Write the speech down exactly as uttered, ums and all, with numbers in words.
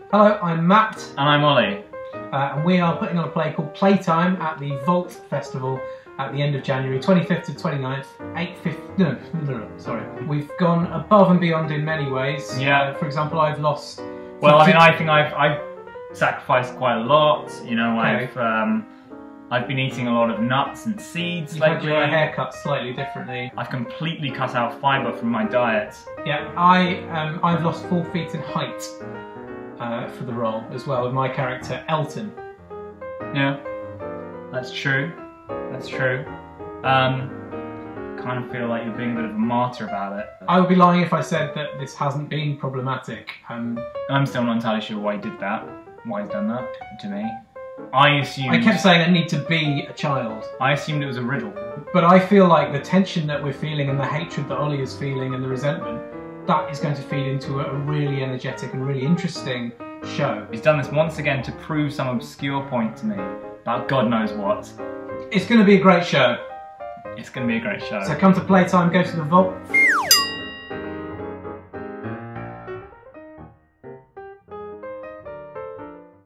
Hello, I'm Matt. And I'm Ollie. Uh, and we are putting on a play called Playtime at the Vault Festival at the end of January, twenty-fifth to twenty-ninth, eight fifty, no, no, no, sorry. We've gone above and beyond in many ways. Yeah. Uh, for example, I've lost... Well, I mean, I think I've, I've sacrificed quite a lot. You know, Okay. I've um, I've been eating a lot of nuts and seeds You've had lately. your hair cut slightly differently. I've completely cut out fibre from my diet. Yeah, I, um, I've lost four feet in height uh, for the role as well, with my character, Elton. Yeah, that's true. That's true. Um, kind of feel like you're being a bit of a martyr about it. I would be lying if I said that this hasn't been problematic. Um, I'm still not entirely sure why he did that. Why he's done that to me. I assumed. I kept saying I need to be a child. I assumed it was a riddle. But I feel like the tension that we're feeling and the hatred that Ollie is feeling and the resentment, that is going to feed into a really energetic and really interesting show. He's done this once again to prove some obscure point to me about God knows what. It's going to be a great show. It's going to be a great show. So come to Playtime, go to the Vault.